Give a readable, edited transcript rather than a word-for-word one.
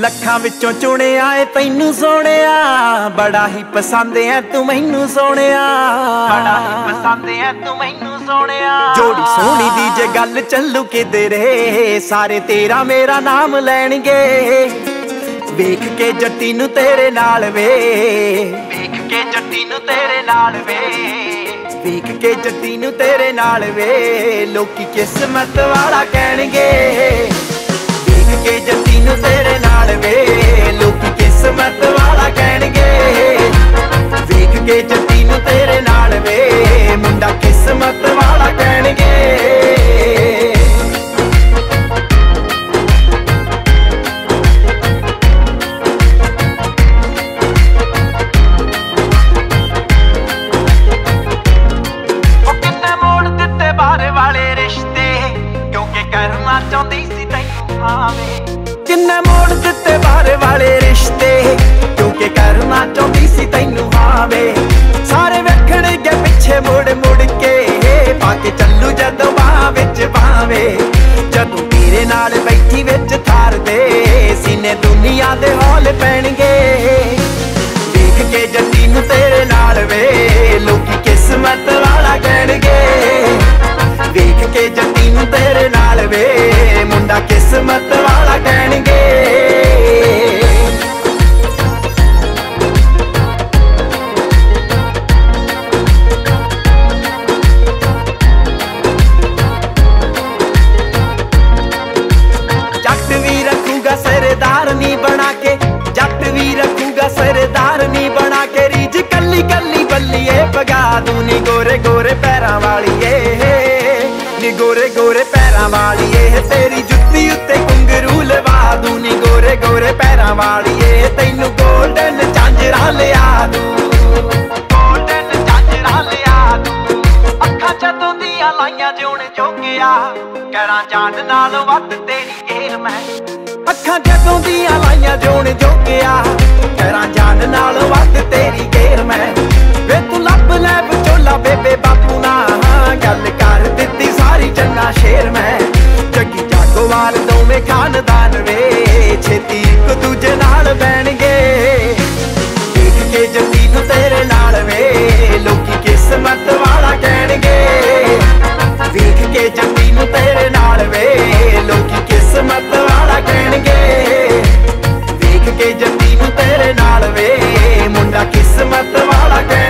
ਲੱਖਾਂ ਵਿੱਚੋਂ ਚੁਣਿਆ ਏ ਤੈਨੂੰ ਸੋਹਣਿਆ, ਬੜਾ ਹੀ ਪਸੰਦ ਐ ਤੂੰ ਮੈਨੂੰ ਸੋਹਣਿਆ, ਬੜਾ ਹੀ ਪਸੰਦ ਐ ਤੂੰ ਮੈਨੂੰ ਸੋਹਣਿਆ। ਜੋੜੀ ਸੋਹਣੀ ਦੀ ਜੇ ਗੱਲ ਚੱਲੂ ਕਿਧਰੇ, ਸਾਰੇ ਤੇਰਾ ਮੇਰਾ ਨਾਮ ਲੈਣਗੇ। ਵੇਖ ਕੇ ਜੱਟੀ ਨੂੰ ਤੇਰੇ ਨਾਲ ਵੇ, ਵੇਖ ਕੇ ਜੱਟੀ ਨੂੰ ਤੇਰੇ ਨਾਲ ਵੇ, ਵੇਖ ਕੇ ਜੱਟੀ ਨੂੰ ਤੇਰੇ ਨਾਲ ਵੇ, ਲੋਕੀ ਕਿਸਮਤ ਵਾਲਾ ਕਹਿਣਗੇ। ਵੇਖ ਕੇ ਜੱਟੀ ਨੂੰ ਤੇਰੇ ਨਾਲ ਵੇ, ਲੋਕੀ ਕਿਸਮਤ ਵਾਲਾ ਕਹਿਣਗੇ। ਵੇਖ ਕੇ ਜੱਟੀ ਨੂੰ ਤੇਰੇ ਨਾਲ ਵੇ, ਮੁੰਡਾ ਕਿਸਮਤ ਵਾਲਾ ਕਹਿਣਗੇ। ਵਾਲੇ ਰਿਸ਼ਤੇ ਕਿਉਂਕਿ ਕਰਨਾ ਚਾਹੁੰਦੀ ਸੀ ਤੈਨੂੰ ਭਾਵੇਂ, ਕਿੰਨੇ ਮੋੜ ਦਿੱਤੇ ਬਾਰੇ ਵਾਲੇ ਰਿਸ਼ਤੇ ਕਿਉਂਕਿ ਕਰਨਾ ਚਾਹੁੰਦੀ ਸੀ ਤੈਨੂੰ ਭਾਵੇਂ। ਸਾਰੇ ਵੇਖਣਗੇ ਪਿੱਛੇ ਮੁੜ ਮੁੜ ਕੇ, ਪਾ ਕੇ ਚੱਲੂ ਜਦੋਂ ਬਾਹ ਵਿੱਚ ਬਾਵੇ। ਜਦੋਂ ਤੇਰੇ ਨਾਲ ਬੈਠੀ ਵਿੱਚ ਥਾਰ ਦੇ, ਸੀਨੇ ਦੁਨੀਆ ਦੇ ਹੌਲ ਪੈਣਗੇ। ਵੇਖ ਕੇ ਜੱਟੀ ਨੂੰ ਤੇਰੇ ਨਾਲ ਵੇ, ਲੋਕੀ ਕਿਸਮਤ ਵਾਲਾ ਕਹਿਣਗੇ। ਵੇਖ ਕੇ ਜੱਟੀ ਨੂੰ ਤੇਰੇ ਨਾਲ ਵੇ, ਮੁੰਡਾ ਕਿਸਮਤ ਵਾਲਾ ਕਹਿਣਗੇ। ਜੱਟ ਵੀ ਰੱਖੂਗਾ ਸਰਦਾਰ ਨੀ ਬਣਾ ਕੇ, ਜੱਟ ਵੀ ਰੱਖੂਗਾ ਸਰਦਾਰ ਨੀ ਬਣਾ ਕੇ। ਰੀਝ ਕੱਲੀ ਕੱਲੀ ਬੱਲੀਏ ਪਗਾ ਦੂੰ ਨੀ ਗੋਰੇ ਗੋਰੇ ਪੈਰਾਂ ਵਾਲੀਏ, ਨੀ ਗੋਰੇ ਗੋਰੇ ਪੈਰਾਂ ਵਾਲੀਏ। ਤੇਰੀ ਜੁੱਤੀ ਉੱਤੇ ਘੁੰਗਰੂ ਲਵਾ ਦੂੰ ਨੀ ਗੋਰੇ ਗੋਰੇ ਪੈਰਾਂ ਵਾਲੀਏ। ਤੈਨੂੰ ਗੋਲਡਨ ਝਾਂਜਰਾਂ ਲਿਆ ਦੂੰ, ਗੋਲਡਨ ਝਾਂਜਰਾਂ ਲਿਆ ਦੂੰ। ਅੱਖਾਂ ਜਦੋਂ ਦੀਆਂ ਲਾਈਆਂ ਜਿਉਣ ਜੋਗਿਆ, ਕਰਾਂ ਜਾਨ ਨਾਲੋਂ ਵੱਧ ਤੇਰੀ ਗੇਰ ਮੈਂ। ਅੱਖਾਂ ਜਦੋਂ ਦੀਆਂ ਲਾਈਆਂ ਜਿਉਣ ਜੋਗਿਆ, ਕਰਾਂ ਜਾਨ ਨਾਲੋਂ ਵੱਧ ਤੇਰੀ ਗੇਰ ਮੈਂ। ਵੇ ਤੂੰ ਲੱਭ ਲੈ ਵਿਚੋਲਾ ਬੇਬੇ ਬਾਪੂ ਨਾਲ, ਗੱਲ ਕਰ ਦਿੱਤੀ ਸਾਰੀ ਚੰਨਾ ਸ਼ੇਰ ਮੈਂ। ਜੱਗੀ ਜਾਗੋਵਾਲ ਦੋਵੇਂ ਖਾਨਦਾਨ ਵੇ, ਛੇਤੀ ਇੱਕ ਦੂਜੇ ਨਾਲ ਬਹਿਣਗੇ। ਵੇਖ ਕੇ ਜੱਟੀ ਨੂੰ ਤੇਰੇ ਨਾਲ ਵੇ, ਲੋਕੀ ਕਿਸਮਤ ਵਾਲਾ ਕਹਿਣਗੇ। ਵੇਖ ਕੇ ਜੱਟੀ ਨੂੰ ਤੇਰੇ ਨਾਲ ਵੇ, ਲੋਕੀ ਕਿਸਮਤ ਵਾਲਾ ਕਹਿਣਗੇ। ਵੇਖ ਕੇ ਜੱਟੀ ਨੂੰ ਤੇਰੇ ਨਾਲ ਵੇ, ਮੁੰਡਾ ਕਿਸਮਤ ਵਾਲਾ ਕਹਿਣਗੇ।